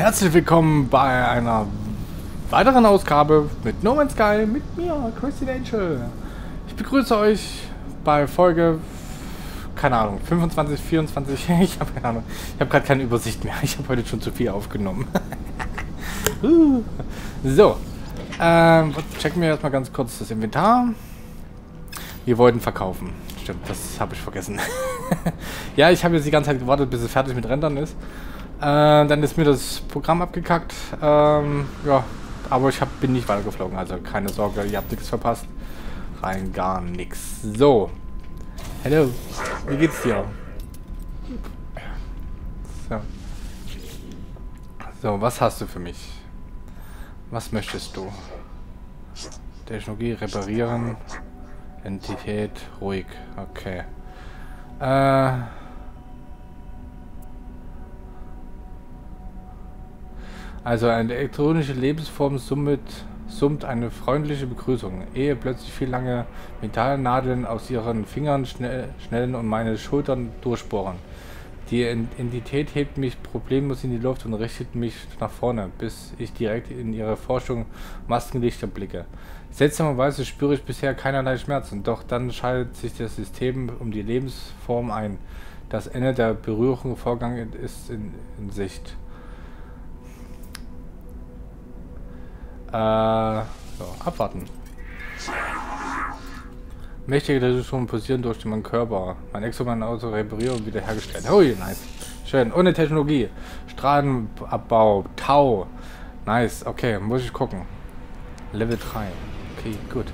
Herzlich willkommen bei einer weiteren Ausgabe mit No Man's Sky mit mir, Christian Angel. Ich begrüße euch bei Folge, keine Ahnung, 25, 24, ich habe keine Ahnung. Ich habe gerade keine Übersicht mehr. Ich habe heute schon zu viel aufgenommen. So, checken wir erstmal ganz kurz das Inventar. Wir wollten verkaufen. Stimmt, das habe ich vergessen. Ja, ich habe jetzt die ganze Zeit gewartet, bis es fertig mit Rendern ist. Dann ist mir das Programm abgekackt. Ja, aber ich bin nicht weitergeflogen, also keine Sorge, ihr habt nichts verpasst. Rein gar nichts. So. Hallo, wie geht's dir? So. So, was hast du für mich? Was möchtest du? Technologie reparieren. Entität ruhig. Okay. Also eine elektronische Lebensform summt eine freundliche Begrüßung, ehe plötzlich viel lange Metallnadeln aus ihren Fingern schnellen und meine Schultern durchbohren. Die Entität hebt mich problemlos in die Luft und richtet mich nach vorne, bis ich direkt in ihre Forschung Maskenlichter blicke. Seltsamerweise spüre ich bisher keinerlei Schmerzen, doch dann schaltet sich das System um die Lebensform ein. Das Ende der Berührung Vorgang ist in Sicht. So, abwarten. Mächtige Reduktionen pulsieren durch meinen Körper. Mein Exoman Auto reparieren und wiederhergestellt. Hui, nice. Schön. Ohne Technologie. Strahlenabbau. Tau. Nice. Okay, muss ich gucken. Level 3. Okay, gut.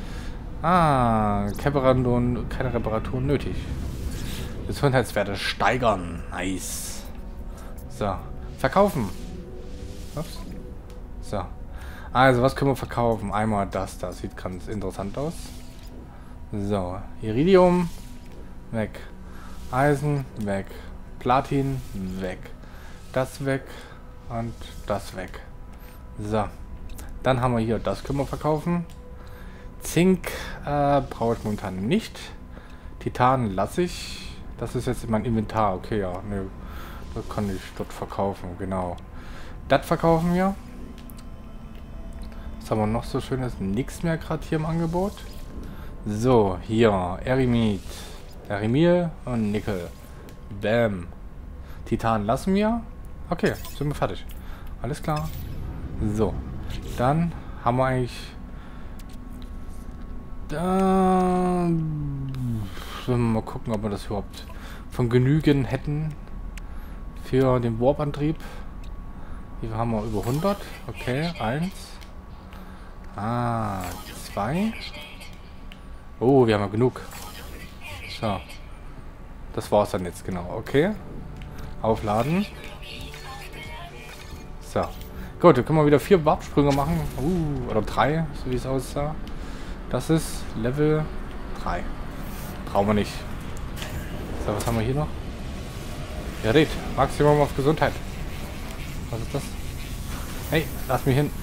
Keine Reparaturen nötig. Gesundheitswerte steigern. Nice. So. Verkaufen. Ups. So. Also, was können wir verkaufen? Einmal das sieht ganz interessant aus. So, Iridium, weg. Eisen, weg. Platin, weg. Das weg und das weg. So, dann haben wir hier, das können wir verkaufen. Zink brauche ich momentan nicht. Titan lasse ich. Das ist jetzt in mein Inventar. Okay, ja, ne, das kann ich dort verkaufen, genau. Das verkaufen wir. Was haben wir noch so schönes? Nichts mehr gerade hier im Angebot. So, hier. Erimid, Erimil und Nickel. Bam. Titan lassen wir. Okay, sind wir fertig. Alles klar. So. Dann haben wir eigentlich... Sollen wir mal gucken, ob wir das überhaupt von Genügen hätten. Für den Warp-Antrieb. Hier haben wir über 100. Okay, 1. 2. Oh, wir haben ja genug. So. Das war's dann jetzt, genau. Okay. Aufladen. So. Gut, dann können wir wieder 4 Warpsprünge machen. Oder 3, so wie es aussah. Das ist Level 3. Brauchen wir nicht. So, was haben wir hier noch? Gerät. Maximum auf Gesundheit. Was ist das? Hey, lass mich hin.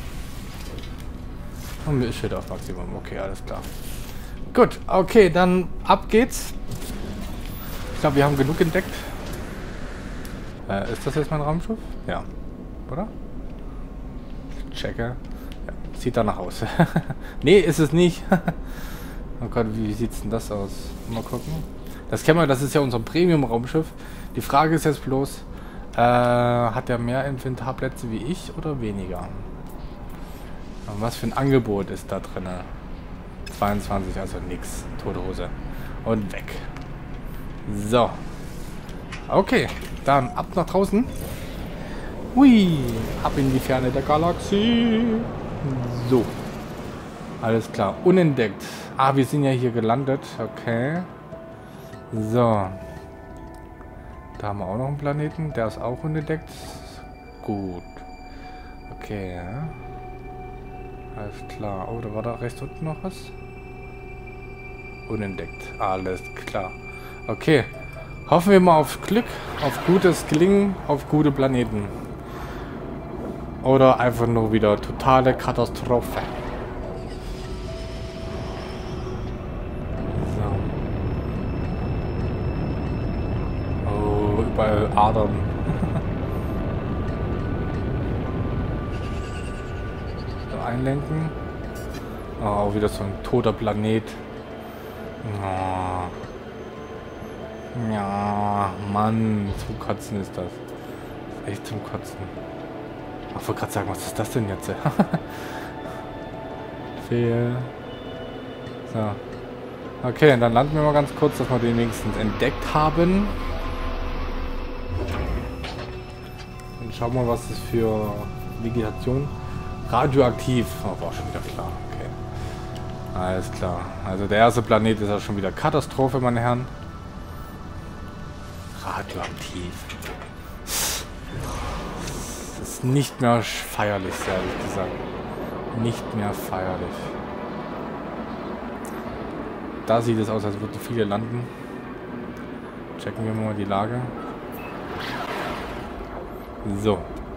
Und mir ist Schild auf Maximum. Okay, alles klar. Gut, okay, dann ab geht's. Ich glaube, wir haben genug entdeckt. Ist das jetzt mein Raumschiff? Ja. Oder? Checke. Ja, sieht danach aus. Nee, ist es nicht. Oh Gott, wie sieht's denn das aus? Mal gucken. Das kennen wir, das ist ja unser Premium-Raumschiff. Die Frage ist jetzt bloß, hat er mehr Inventarplätze wie ich oder weniger? Und was für ein Angebot ist da drin? 22, also nix. Tote Hose. Und weg. So. Okay, dann ab nach draußen. Hui, ab in die Ferne der Galaxie. So. Alles klar, unentdeckt. Ah, wir sind ja hier gelandet. Okay. So. Da haben wir auch noch einen Planeten. Der ist auch unentdeckt. Gut. Okay, ja. Alles klar. Oh, da war da rechts unten noch was. Unentdeckt. Alles klar. Okay. Hoffen wir mal auf Glück, auf gutes Gelingen, auf gute Planeten. Oder einfach nur wieder totale Katastrophe. So. Oh, überall Adern. einlenken. Oh, auch wieder so ein toter Planet. Oh. Ja, Mann, zum Kotzen ist das. Echt zum Kotzen. Ach, ich wollte gerade sagen, was ist das denn jetzt? Fehl. So. Okay, dann landen wir mal ganz kurz, dass wir den wenigstens entdeckt haben. Und schauen wir mal, was das für Vegetation. Radioaktiv. Oh, war schon wieder klar. Okay. Alles klar. Also der erste Planet ist ja schon wieder Katastrophe, meine Herren. Radioaktiv. Das ist nicht mehr feierlich, ehrlich gesagt. Nicht mehr feierlich. Da sieht es aus, als würden viele landen. Checken wir mal die Lage. So.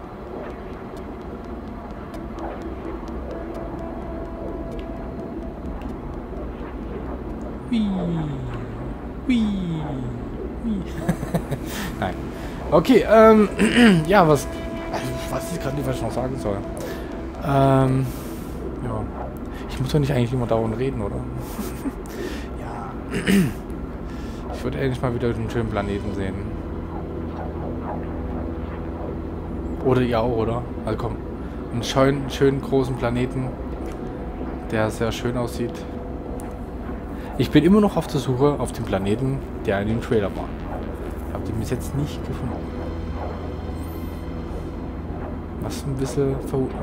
Hui. Hui. Hui. Nein. Okay, ja, was ich gerade nicht, was ich noch sagen soll. Ja. Ich muss doch nicht eigentlich immer dauernd reden, oder? Ja. Ich würde endlich mal wieder einen schönen Planeten sehen. Oder ihr auch, oder? Also komm. Einen schönen großen Planeten, der sehr schön aussieht. Ich bin immer noch auf der Suche auf den Planeten, der in dem Trailer war. Ich habe den bis jetzt nicht gefunden. Was ein bisschen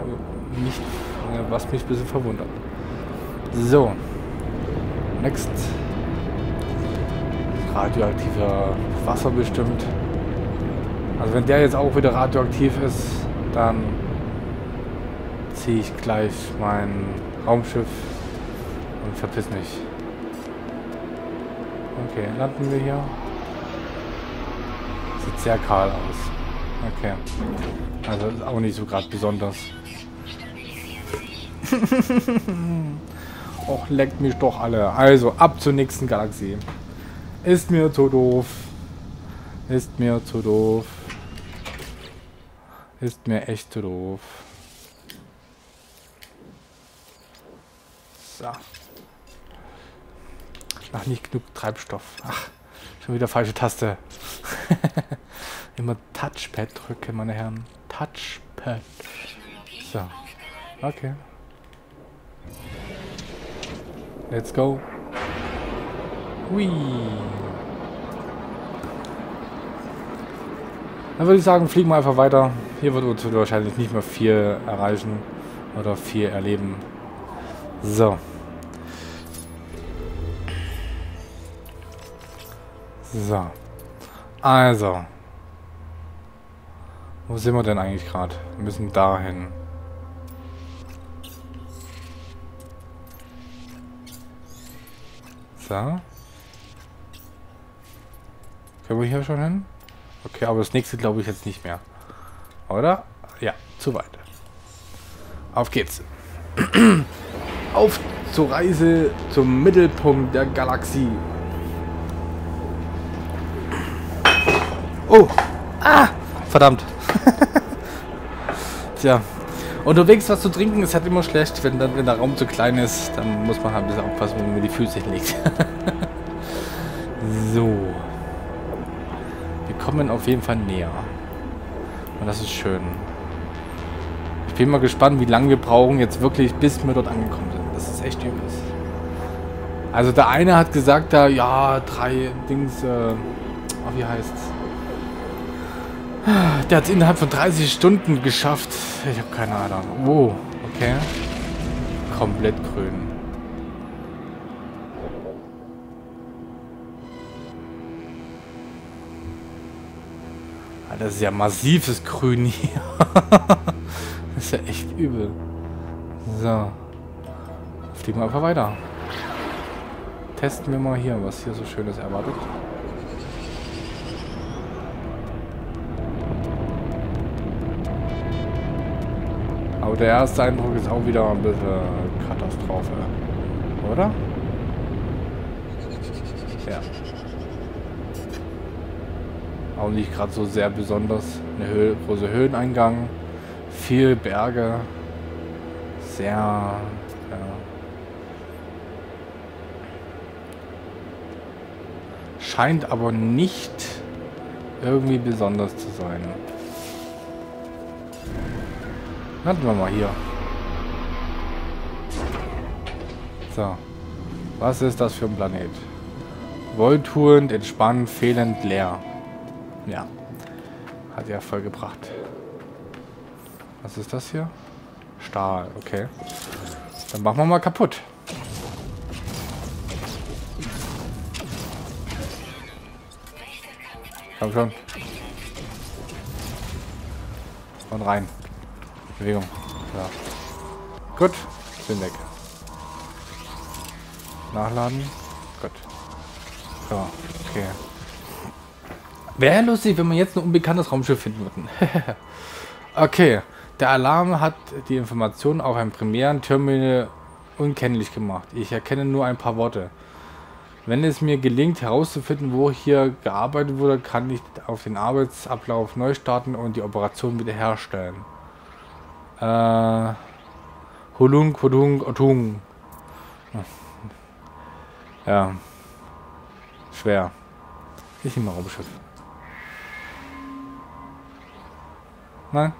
was mich ein bisschen verwundert. So. Next. Radioaktiver Wasser bestimmt. Also wenn der jetzt auch wieder radioaktiv ist, dann ziehe ich gleich mein Raumschiff und verpiss mich. Okay, landen wir hier. Sieht sehr kahl aus. Okay. Also ist auch nicht so gerade besonders. Och, leckt mich doch alle. Also, ab zur nächsten Galaxie. Ist mir zu doof. Ist mir zu doof. Ist mir echt zu doof. So. Ach, nicht genug Treibstoff. Ach, schon wieder falsche Taste. Immer Touchpad drücken, meine Herren. Touchpad. So. Okay. Let's go. Hui. Dann würde ich sagen, fliegen wir einfach weiter. Hier wird uns wahrscheinlich nicht mehr viel erreichen oder viel erleben. So. So. Also. Wo sind wir denn eigentlich gerade? Wir müssen dahin. So. Können wir hier schon hin? Okay, aber das nächste glaube ich jetzt nicht mehr. Oder? Ja, zu weit. Auf geht's. Auf zur Reise zum Mittelpunkt der Galaxie. Oh! Ah! Verdammt. Tja. Unterwegs was zu trinken ist halt immer schlecht, wenn der Raum zu klein ist, dann muss man halt ein bisschen aufpassen, wenn man mir die Füße hinlegt. So. Wir kommen auf jeden Fall näher. Und das ist schön. Ich bin mal gespannt, wie lange wir brauchen jetzt wirklich, bis wir dort angekommen sind. Das ist echt übel. Also der eine hat gesagt, da ja, 3 Dings, wie heißt's? Der hat es innerhalb von 30 Stunden geschafft. Ich habe keine Ahnung. Oh, okay. Komplett grün. Das ist ja massives Grün hier. Das ist ja echt übel. So. Fliegen wir einfach weiter. Testen wir mal hier, was hier so Schönes erwartet. Aber der erste Eindruck ist auch wieder ein bisschen Katastrophe. Oder? Ja. Auch nicht gerade so sehr besonders. Eine große Höheneingang. Viel Berge. Sehr... Ja. Scheint aber nicht irgendwie besonders zu sein. Warten wir mal hier. So. Was ist das für ein Planet? Wohltuend, entspannt, fehlend, leer. Ja. Hat ja voll gebracht. Was ist das hier? Stahl, okay. Dann machen wir mal kaputt. Komm schon. Und rein. Bewegung. Ja. Gut. Bin weg. Nachladen. Gut. So, okay. Wäre lustig, wenn wir jetzt ein unbekanntes Raumschiff finden würden. Okay. Der Alarm hat die Information auf einem primären Terminal unkenntlich gemacht. Ich erkenne nur ein paar Worte. Wenn es mir gelingt herauszufinden, wo hier gearbeitet wurde, kann ich auf den Arbeitsablauf neu starten und die Operation wiederherstellen. Hulung, Kudung, Otung. Ja. Schwer. Ich nehme mal Raumschiff. Nein?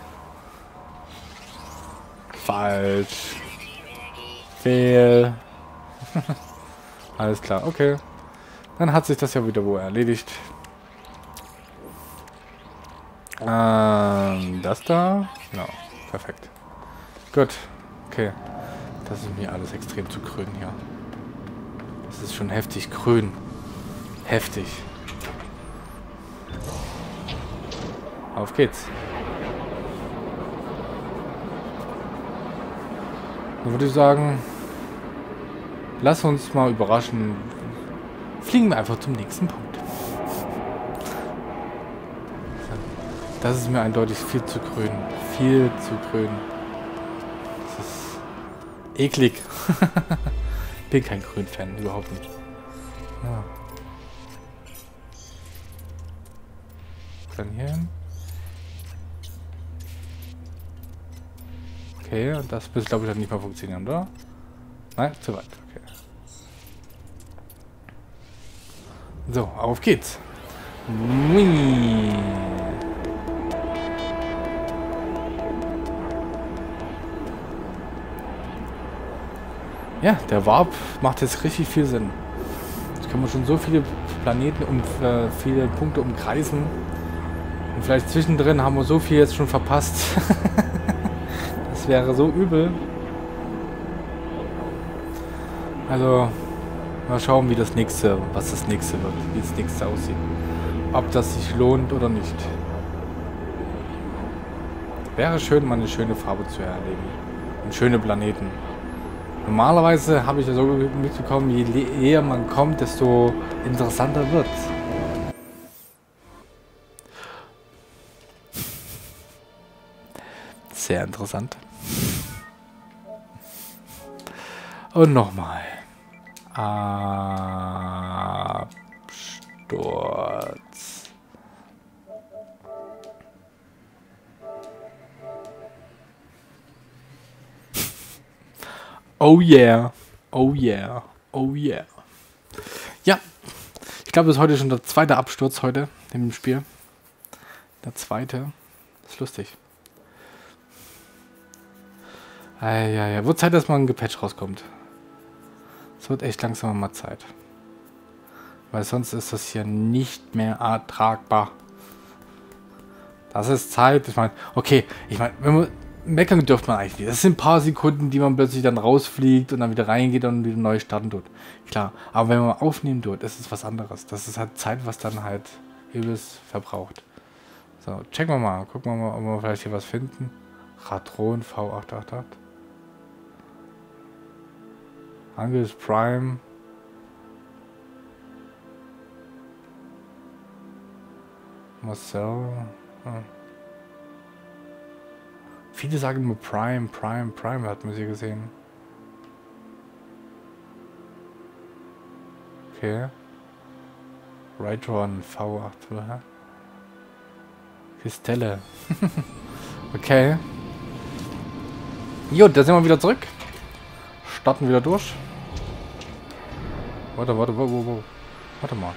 Falsch. Fehl. Alles klar, okay. Dann hat sich das ja wieder wohl erledigt. Das da? No, perfekt. Gut, okay. Das ist mir alles extrem zu grün hier. Das ist schon heftig grün. Heftig. Auf geht's. Dann würde ich sagen, lass uns mal überraschen. Fliegen wir einfach zum nächsten Punkt. Das ist mir eindeutig viel zu grün. Viel zu grün. Das ist eklig. Bin kein Grün-Fan, überhaupt nicht. Ja. Dann hier hin. Okay, und das wird, glaube ich, dann nicht mehr funktionieren, oder? Nein, zu weit. Okay. So, auf geht's. Ui. Ja, der Warp macht jetzt richtig viel Sinn. Jetzt können wir schon so viele Planeten viele Punkte umkreisen. Und vielleicht zwischendrin haben wir so viel jetzt schon verpasst. Das wäre so übel. Also, mal schauen, was das nächste wird, wie das nächste aussieht. Ob das sich lohnt oder nicht. Wäre schön, mal eine schöne Farbe zu erleben. Und schöne Planeten. Normalerweise habe ich ja so mitbekommen, je eher man kommt, desto interessanter wird. Sehr interessant. Und nochmal. Absturz. Oh yeah. Oh yeah. Oh yeah. Ja. Ich glaube, das ist heute schon der zweite Absturz heute in dem Spiel. Der zweite. Das ist lustig. Ja. Wird Zeit, dass mal ein Gepatch rauskommt. Es wird echt langsam mal Zeit. Weil sonst ist das hier nicht mehr ertragbar. Das ist Zeit. Ich meine, okay, wenn man meckern dürfte man eigentlich nicht. Das sind ein paar Sekunden, die man plötzlich dann rausfliegt und dann wieder reingeht und wieder neu starten tut. Klar, aber wenn man aufnehmen tut, ist es was anderes. Das ist halt Zeit, was dann halt übelst verbraucht. So, checken wir mal. Gucken wir mal, ob wir vielleicht hier was finden. Radron V888. Angus Prime. Marcel. Viele sagen nur Prime hat man sie gesehen. Okay. Rightron V8. Kistelle. Okay. Jo, da sind wir wieder zurück. Starten wieder durch. Warte, wo. Warte mal.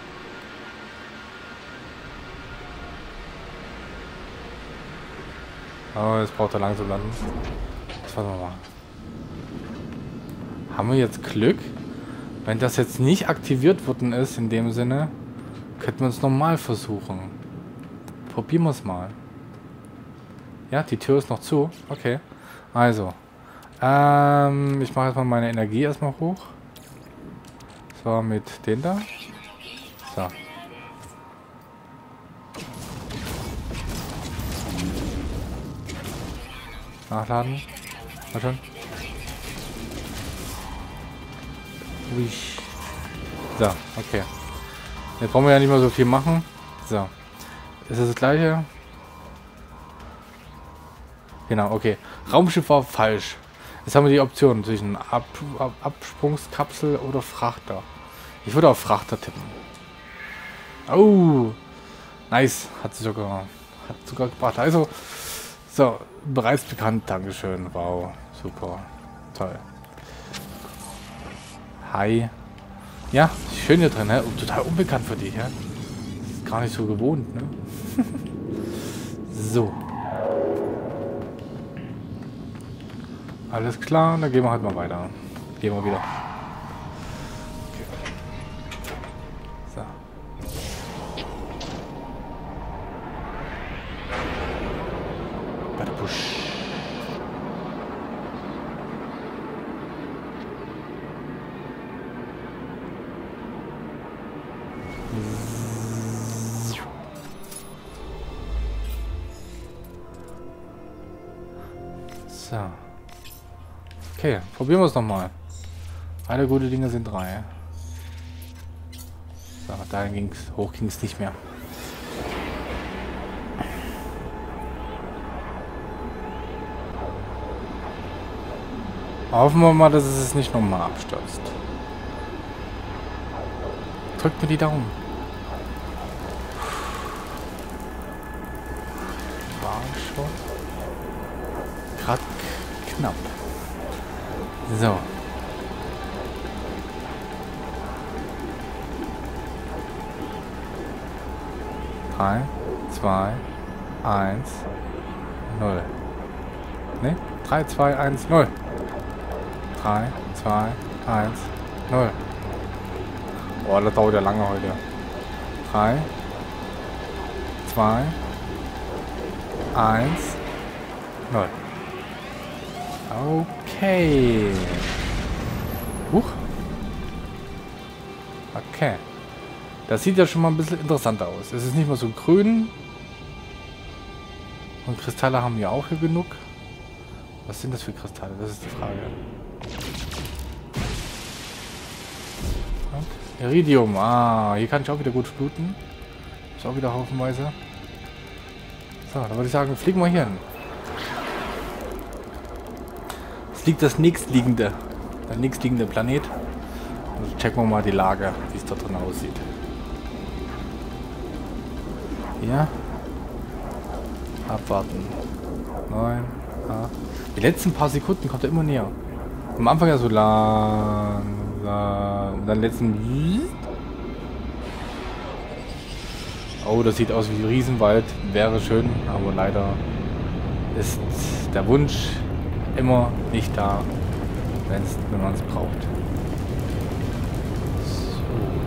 Oh, jetzt braucht er langsam landen. Jetzt warten wir mal. Haben wir jetzt Glück? Wenn das jetzt nicht aktiviert worden ist, in dem Sinne, könnten wir es nochmal versuchen. Probieren wir es mal. Ja, die Tür ist noch zu. Okay. Also. Ich mache jetzt mal meine Energie erstmal hoch. So, mit den da. So. Nachladen. Mal schon. Ui. So, okay. Jetzt brauchen wir ja nicht mehr so viel machen. So. Ist das gleiche? Genau, okay. Raumschiff war falsch. Jetzt haben wir die Option zwischen Absprungskapsel oder Frachter. Ich würde auf Frachter tippen. Oh. Nice. Hat sogar gebracht. Also, so. Bereits bekannt. Dankeschön. Wow. Super. Toll. Hi. Ja, schön hier drin, ne? Total unbekannt für dich, ja? Ist gar nicht so gewohnt, ne? So. Alles klar, dann gehen wir halt mal weiter. Gehen wir wieder. Okay. So. Bei der Busch. So. Okay, probieren wir es nochmal. Alle gute Dinge sind drei. So, dahin ging's. Hoch ging es nicht mehr. Hoffen wir mal, dass es nicht nochmal abstürzt. Drückt mir die Daumen. War schon gerade knapp. So. Drei, 2, 1, 0. Ne? 3, 2, 1, 0. 3, 2, 1, 0. Oh, das dauert ja lange heute. 3, 2, 1, 0. Okay. Huch. Okay. Das sieht ja schon mal ein bisschen interessanter aus. Es ist nicht mehr so grün. Und Kristalle haben wir auch hier genug. Was sind das für Kristalle? Das ist die Frage. Und Iridium. Ah, hier kann ich auch wieder gut fluten. Ist auch wieder haufenweise. So, dann würde ich sagen, fliegen wir hier hin. Liegt der nächstliegende Planet. Also checken wir mal die Lage, wie es da drin aussieht. Ja. Abwarten. 9, 8. Die letzten paar Sekunden kommt er immer näher. Am Anfang ja so lang. Und dann letzten. Oh, das sieht aus wie ein Riesenwald. Wäre schön, aber leider ist der Wunsch immer nicht da, wenn man es braucht. So.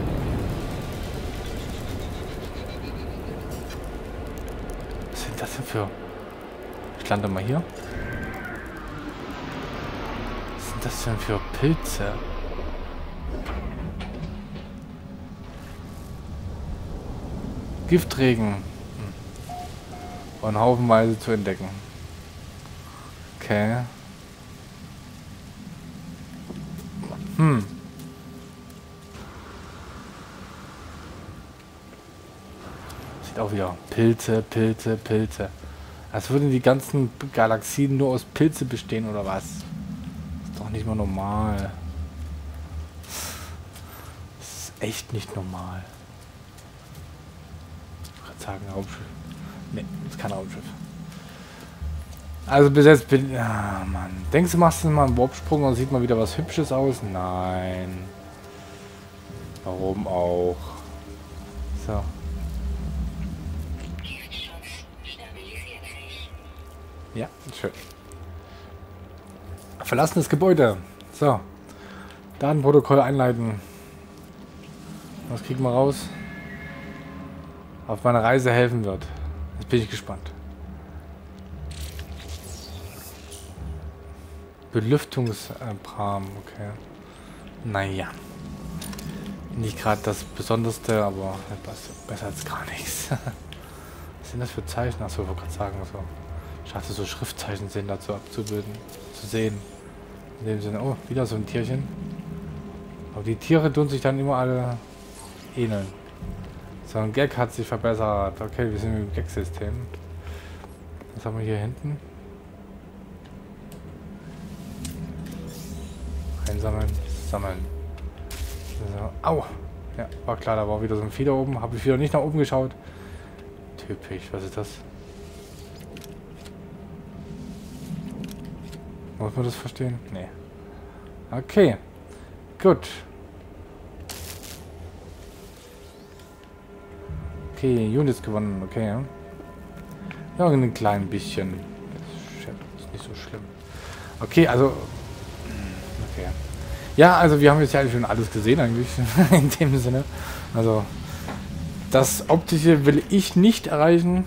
Was sind das denn für... Ich lande mal hier. Was sind das denn für Pilze? Giftregen. Und haufenweise zu entdecken. Okay. Sieht auch wieder Pilze. Als würden die ganzen Galaxien nur aus Pilze bestehen oder was? Ist doch nicht mal normal. Das ist echt nicht normal. Ich würde sagen Raumschiff. Ne, ist kein Raumschiff. Also bis jetzt bin... Ah, Mann. Denkst du, machst du mal einen Warpsprung und sieht mal wieder was Hübsches aus? Nein. Warum auch? So. Ja, schön. Verlassenes Gebäude. So. Datenprotokoll einleiten. Was kriegen wir raus? Auf meiner Reise helfen wird. Jetzt bin ich gespannt. Belüftungspram, okay. Naja. Nicht gerade das Besonderste, aber besser als gar nichts. Was sind das für Zeichen? Achso, ich wollte gerade sagen, so. Ich dachte, so Schriftzeichen sind dazu abzubilden, zu sehen. In dem Sinne, oh, wieder so ein Tierchen. Aber die Tiere tun sich dann immer alle ähneln. So, ein Gag hat sich verbessert. Okay, wir sind im Gag-System. Was haben wir hier hinten? Einsammeln, sammeln. So. Au! Ja, war klar, da war wieder so ein Vieh da oben. Habe ich wieder nicht nach oben geschaut. Typisch, was ist das? Muss man das verstehen? Nee. Okay. Gut. Okay, Units gewonnen, okay. Ja, ein klein bisschen. Das ist nicht so schlimm. Okay, also... Okay. Ja, also wir haben jetzt ja schon alles gesehen eigentlich. In dem Sinne. Also... Das Optische will ich nicht erreichen.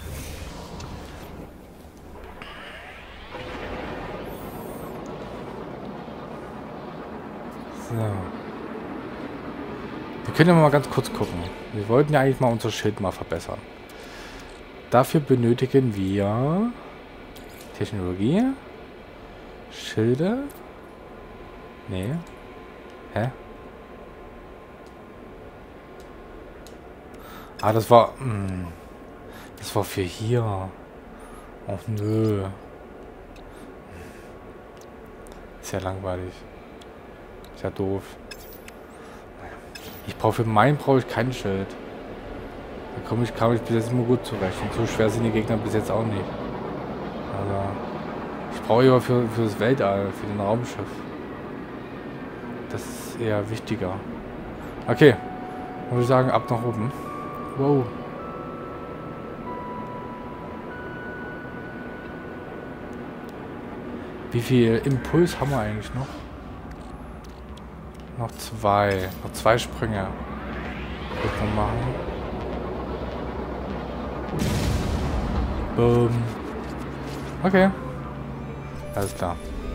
So. Wir können ja mal ganz kurz gucken. Wir wollten ja eigentlich mal unser Schild mal verbessern. Dafür benötigen wir Technologie, Schilde. Nee. Hä? Ah, das war... das war für hier. Och nö. Ist ja langweilig. Ist ja doof. Ich brauche für meinen brauche ich kein Schild. Da kam ich bis jetzt immer gut zurecht. Und so schwer sind die Gegner bis jetzt auch nicht. Also ich brauche aber für das Weltall, für den Raumschiff. Das ist eher wichtiger. Okay. Würde ich sagen, ab nach oben. Wow. Wie viel Impuls haben wir eigentlich noch? Noch zwei Sprünge. Wird man machen. Boom. Okay. Alles klar.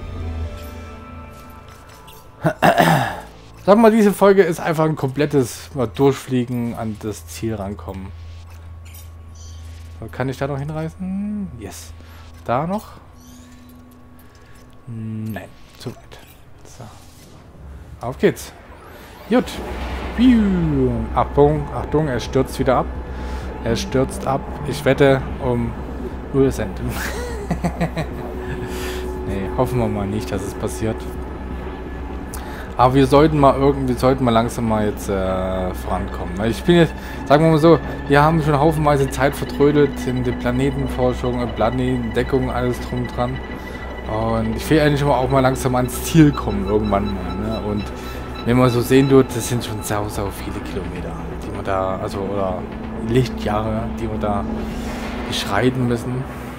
Sagen wir mal, diese Folge ist einfach ein komplettes mal Durchfliegen an das Ziel rankommen. So, kann ich da noch hinreißen? Yes. Da noch? Nein, zu weit. So. Auf geht's. Gut. Achtung, Achtung, er stürzt wieder ab. Er stürzt ab. Ich wette um 0 Cent. Nee, hoffen wir mal nicht, dass es passiert. Aber wir sollten mal langsam mal jetzt vorankommen. Ich bin jetzt, sagen wir mal so, wir haben schon haufenweise Zeit vertrödelt in der Planetenforschung, Planetenentdeckung, alles drum dran. Und ich will eigentlich auch mal langsam ans Ziel kommen irgendwann mal. Ne? Und wenn man so sehen tut, das sind schon sau viele Kilometer, die wir da, also oder Lichtjahre, die wir da beschreiten müssen.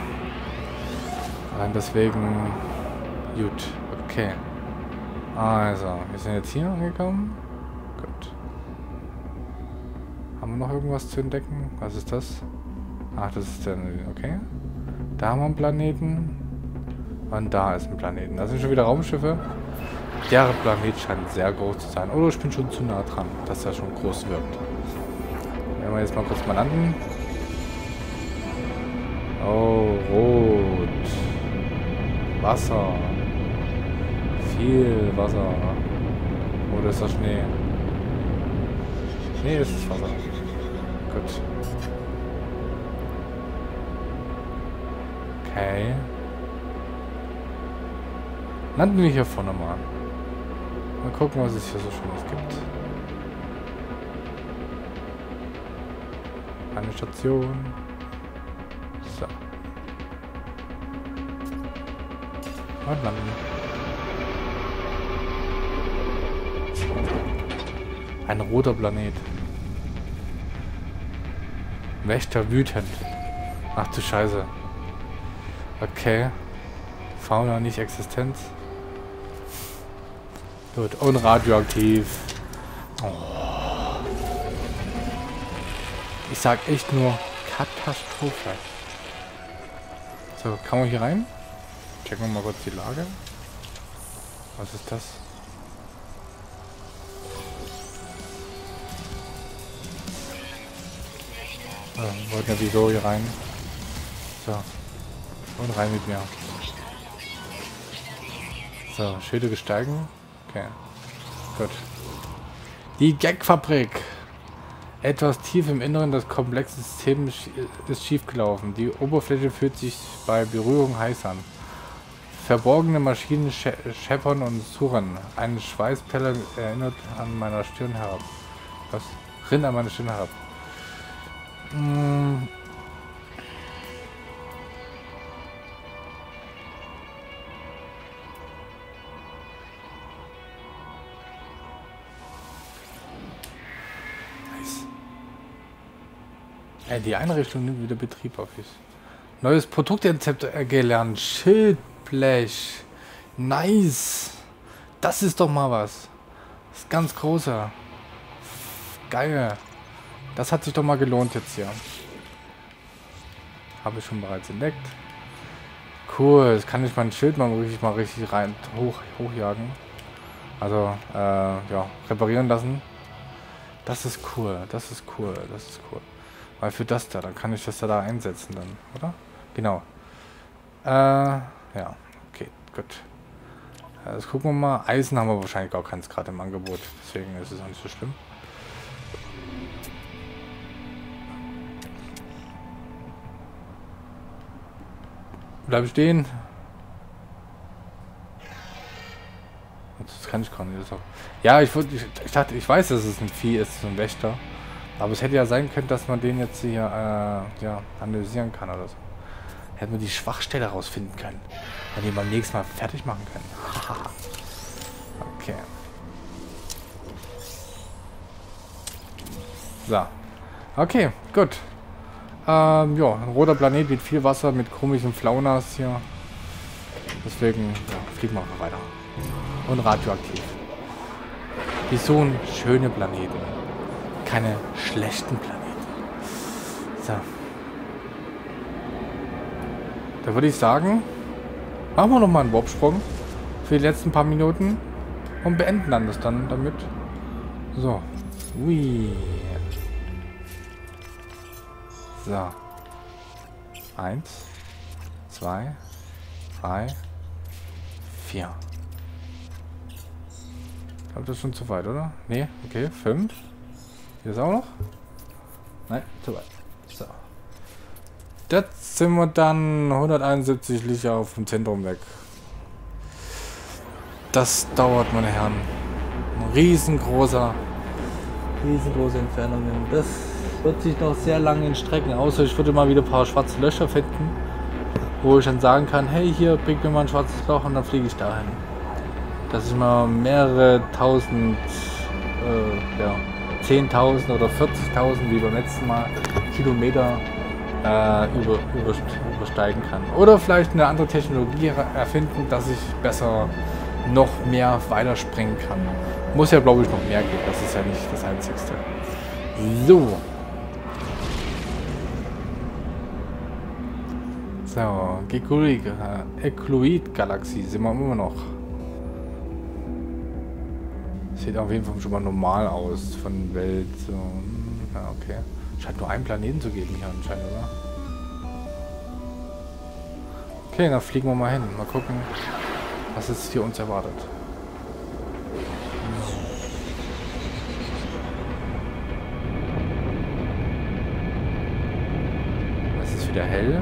Und deswegen, gut, okay. Also, wir sind jetzt hier angekommen. Gut. Haben wir noch irgendwas zu entdecken? Was ist das? Ach, das ist der... Okay. Da haben wir einen Planeten. Und da ist ein Planeten. Da sind schon wieder Raumschiffe. Der Planet scheint sehr groß zu sein. Oder ich bin schon zu nah dran, dass er schon groß wirkt. Werden wir jetzt mal kurz mal landen. Oh, rot. Wasser. Viel Wasser. Oder ist das Schnee? Schnee ist das Wasser. Gut. Okay. Landen wir hier vorne mal. Mal gucken, was es hier so Schönes gibt. Eine Station. So. Und landen. Ein roter Planet. Wächter wütend. Ach du Scheiße. Okay. Fauna nicht Existenz. Gut. Und radioaktiv. Oh. Ich sag echt nur Katastrophe. So, kann man hier rein? Checken wir mal kurz die Lage. Was ist das? Wollten ja wieso hier rein. So. Und rein mit mir. So, Schilde gesteigen. Okay. Gut. Die Gagfabrik. Etwas tief im Inneren des komplexen Systems ist schiefgelaufen. Die Oberfläche fühlt sich bei Berührung heiß an. Verborgene Maschinen scheppern und surren. Eine Schweißperle erinnert an meiner Stirn herab. Was? Rinnt an meine Stirn herab. Die Einrichtung nimmt wieder Betrieb auf sich. Neues Produktrezept gelernt. Schildblech. Nice. Das ist doch mal was. Das ist ganz großer. Geil. Das hat sich doch mal gelohnt jetzt hier. Habe ich schon bereits entdeckt. Cool. Jetzt kann ich mein Schild mal richtig rein hochjagen. Also, ja, reparieren lassen. Das ist cool. Das ist cool. Das ist cool. Weil für das da, dann kann ich das da einsetzen dann, oder? Genau. Ja, okay, gut. Jetzt gucken wir mal. Eisen haben wir wahrscheinlich gar keins gerade im Angebot. Deswegen ist es auch nicht so schlimm. Bleib stehen. Das kann ich gar nicht. Das auch. Ja, ich dachte, ich weiß, dass es ein Vieh ist, so ein Wächter. Aber es hätte ja sein können, dass man den jetzt hier ja, analysieren kann oder so. Hätten wir die Schwachstelle rausfinden können. Und den beim nächsten Mal fertig machen können. Okay. So. Okay, gut. Ja, ein roter Planet mit viel Wasser, mit komischen Flaunas hier. Deswegen ja, fliegen wir einfach weiter. Und radioaktiv. Wie so ein schöner Planet. Keine schlechten Planeten. So. Da würde ich sagen, machen wir nochmal einen Warpsprung für die letzten paar Minuten und beenden dann das dann damit. So. Ui. So. 1, 2, 3, 4. Ich glaube, das ist schon zu weit, oder? Nee, okay, 5. Hier ist auch noch? Nein, zu weit. So. Jetzt sind wir dann 171 Lichter auf dem Zentrum weg. Das dauert, meine Herren. Ein riesengroße Entfernungen. Das wird sich noch sehr lange in Strecken. Außer ich würde mal wieder ein paar schwarze Löcher finden, wo ich dann sagen kann, hey, hier bringt mir mal ein schwarzes Loch und dann fliege ich dahin. Dass ich mal mehrere tausend, ja, 10.000 oder 40.000 wie beim letzten Mal Kilometer übersteigen kann. Oder vielleicht eine andere Technologie erfinden, dass ich besser noch mehr weiterspringen kann. Muss ja, glaube ich, noch mehr gehen. Das ist ja nicht das Einzigste. So. So, Ekloid-Galaxie sind wir immer noch. Sieht auf jeden Fall schon mal normal aus von Welt. So. Ja, okay. Scheint nur einen Planeten zu geben hier anscheinend, oder? Okay, dann fliegen wir mal hin. Mal gucken, was jetzt hier uns erwartet. Es ist wieder hell.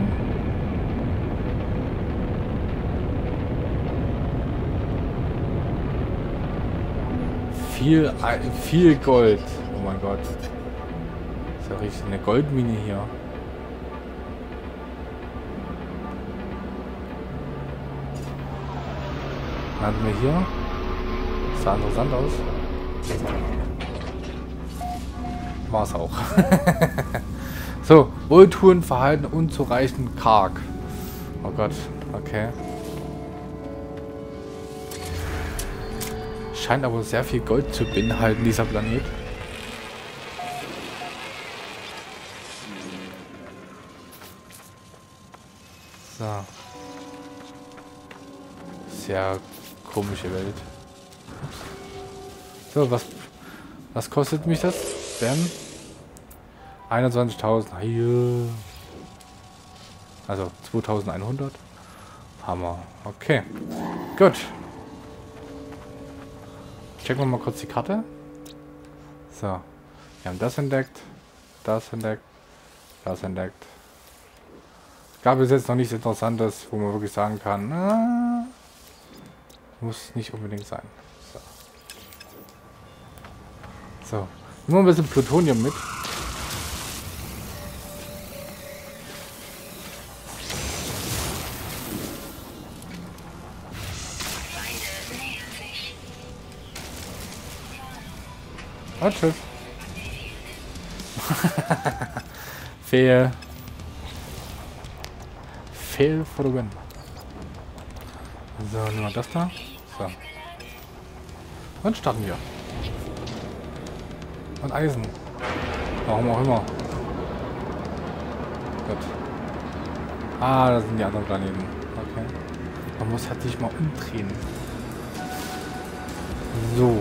Viel Gold. Oh mein Gott. Ist ja richtig eine Goldmine hier. Landen wir hier. Das sah interessant aus. War es auch. So, wohltuend, Verhalten unzureichend, karg. Oh Gott, okay. Scheint aber sehr viel Gold zu beinhalten, dieser Planet. So. Sehr komische Welt. So, was kostet mich das? Bam. 21.000. Also 2.100. Hammer. Okay. Gut. Checken wir mal kurz die Karte. So. Wir haben das entdeckt. Das entdeckt. Das entdeckt. Gab es jetzt noch nichts Interessantes, wo man wirklich sagen kann, na, muss nicht unbedingt sein. So. So. Nur ein bisschen Plutonium mit. Ah, tschüss. Fail. Fail for the win. So, nehmen wir das da. So. Und starten wir. Und Eisen. Warum auch immer. Gut. Ah, das sind die anderen Planeten. Okay. Man muss halt sich mal umdrehen. So.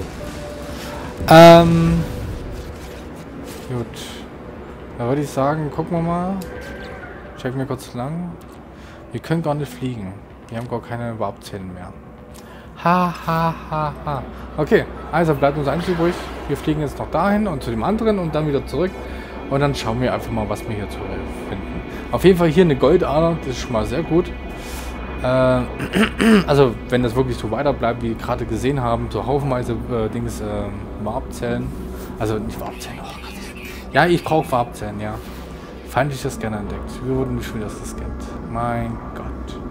Gut. Da würde ich sagen, gucken wir mal. Checken wir kurz lang. Wir können gar nicht fliegen. Wir haben gar keine Warpzellen mehr. Ha, ha, ha, ha. Okay, also bleibt uns eins übrig. Wir fliegen jetzt noch dahin und zu dem anderen und dann wieder zurück. Und dann schauen wir einfach mal, was wir hier zu finden. Auf jeden Fall hier eine Goldader. Das ist schon mal sehr gut. Also, wenn das wirklich so weiter bleibt, wie wir gerade gesehen haben, so haufenweise Warpzellen. Also, nicht Warpzellen. Oh Gott. Ja, ich brauche Warpzellen, ja. Feindliches Scanner entdeckt. Wir wurden schon wieder gescannt. Mein Gott.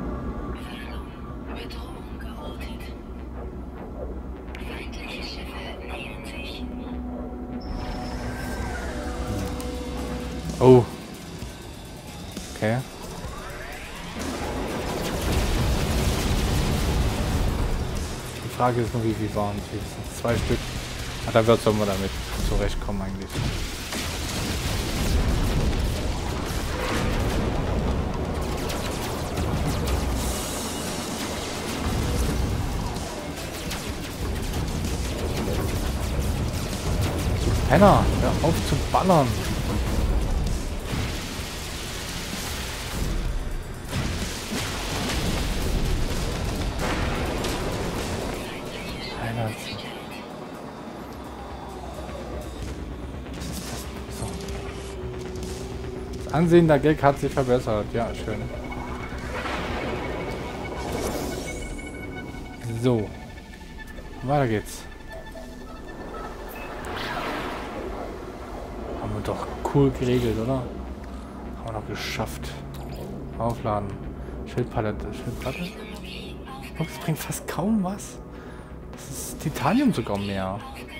Oh. Okay. Die Frage ist nur, wie viel waren es? 2 Stück. Ah, da wird wir damit zurechtkommen eigentlich. Penner, hör auf zu ballern. Das Ansehen der Gag hat sich verbessert. Ja, schön. So. Weiter geht's. Haben wir doch cool geregelt, oder? Haben wir noch geschafft. Aufladen. Schildplatte. Schildplatte? Oh, das bringt fast kaum was. Das ist Titanium sogar mehr.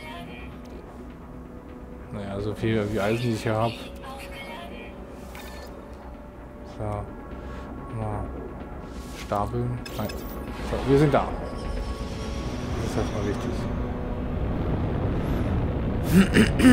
Naja, so viel wie Eisen, die ich hier habe. So. Mal stapeln. Nein. So, wir sind da. Das ist erstmal wichtig.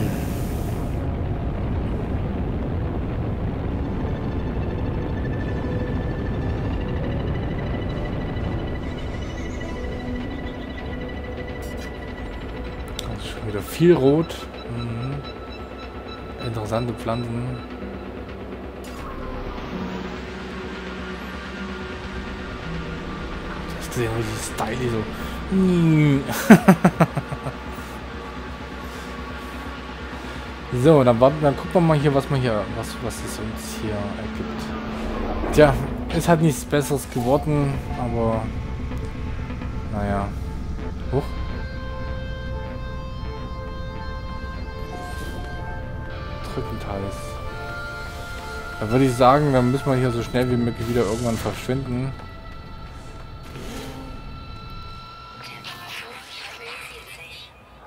Wieder viel Rot. Mhm. Interessante Pflanzen. Das ist gesehen, richtig stylisch so. So, dann gucken wir mal hier, was es uns hier ergibt. Tja, es hat nichts Besseres geworden, aber naja. Huch. Alles. Da würde ich sagen, dann müssen wir hier so schnell wie möglich wieder irgendwann verschwinden.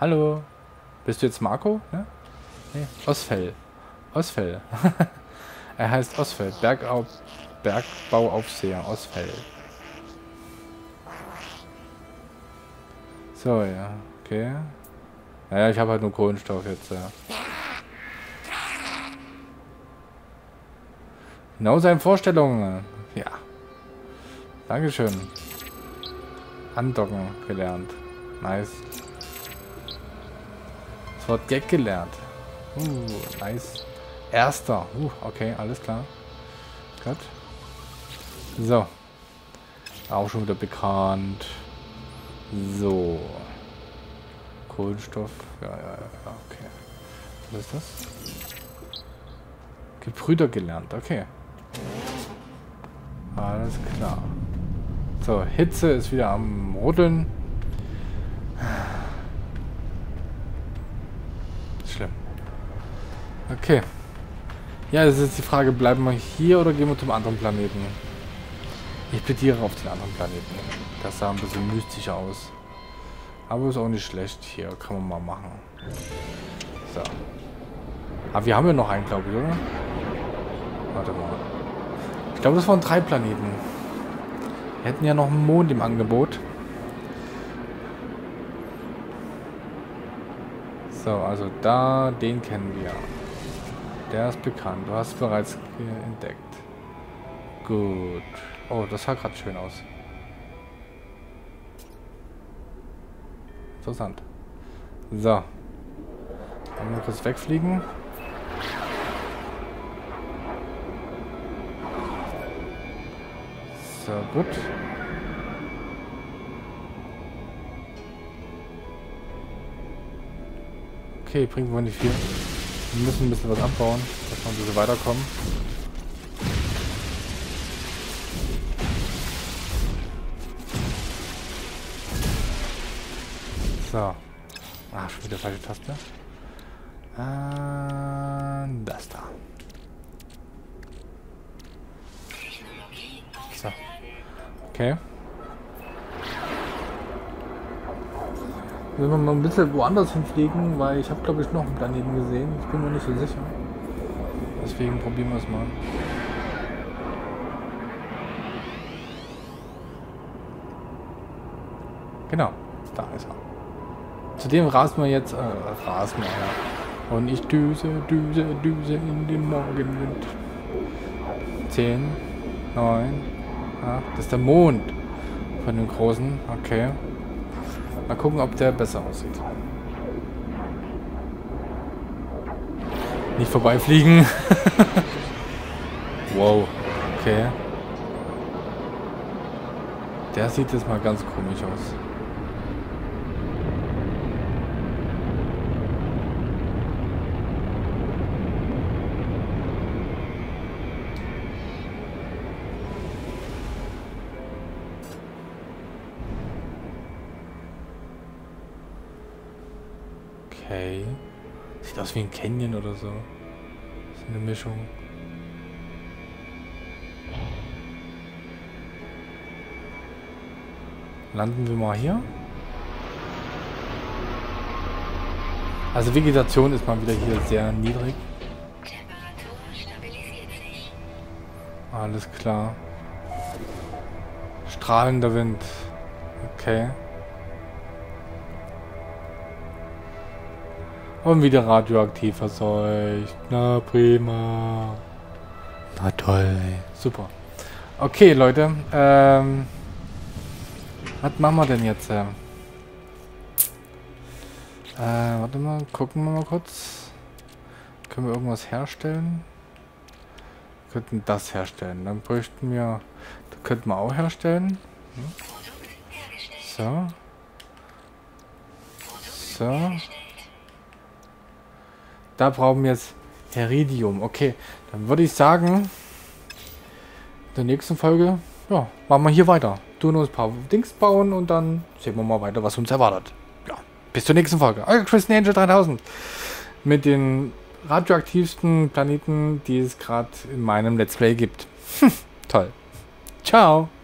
Hallo. Bist du jetzt Marco? Ne? Nee. Osfell. Osfell. Er heißt Osfell. Bergbauaufseher. Osfell. So, ja. Okay. Naja, ich habe halt nur Kohlenstoff jetzt, ja. Genau seine Vorstellungen. Ja. Dankeschön. Andocken gelernt. Nice. Das Wort Gag gelernt. Nice. Erster. Okay, alles klar. Gut. So. Auch schon wieder bekannt. So. Kohlenstoff. Ja, okay. Was ist das? Gebrüder gelernt. Okay. Alles klar. So, Hitze ist wieder am Ruddeln. Schlimm. Okay. Ja, das ist jetzt die Frage, bleiben wir hier oder gehen wir zum anderen Planeten? Ich plädiere auf den anderen Planeten. Das sah ein bisschen mystischer aus. Aber ist auch nicht schlecht. Hier kann man mal machen. So. Aber wir haben ja noch einen, glaube ich, oder? Warte mal. Ich glaube, das waren 3 Planeten. Wir hätten ja noch einen Mond im Angebot. So, also da, den kennen wir. Der ist bekannt. Du hast bereits entdeckt. Gut. Oh, das sah gerade schön aus. Interessant. So. Mal kurz wegfliegen. So, gut. Okay, bringt wohl nicht viel. Wir müssen ein bisschen was abbauen, dass wir ein bisschen weiterkommen. So. Ah, schon wieder falsche Taste. Das da. So. Okay. Wenn wir mal ein bisschen woanders hinfliegen, weil ich habe, glaube ich, noch einen Planeten gesehen. Ich bin mir nicht so sicher. Deswegen probieren wir es mal. Genau, da ist er. Zudem rasen wir jetzt, ja. Und ich düse in den Morgenwind. 10, 9, 8, das ist der Mond von dem Großen. Okay. Mal gucken, ob der besser aussieht. Nicht vorbeifliegen. Wow. Okay. Der sieht jetzt mal ganz komisch aus. Okay. Sieht aus wie ein Canyon oder so. Das ist eine Mischung. Landen wir mal hier. Also Vegetation ist mal wieder hier sehr niedrig. Temperatur stabilisiert sich. Alles klar. Strahlender Wind. Okay. Und wieder radioaktiv verseucht. Na prima. Na toll. Super. Okay, Leute. Was machen wir denn jetzt? Warte mal. Gucken wir mal kurz. Können wir irgendwas herstellen? Wir könnten das herstellen. Dann bräuchten wir... Das könnten wir auch herstellen. So. So. Da brauchen wir jetzt Heridium. Okay, dann würde ich sagen, in der nächsten Folge, ja, machen wir hier weiter. Tun uns ein paar Dings bauen und dann sehen wir mal weiter, was uns erwartet. Ja, bis zur nächsten Folge. Euer Christian Angel 3000. Mit den radioaktivsten Planeten, die es gerade in meinem Let's Play gibt. Toll. Ciao.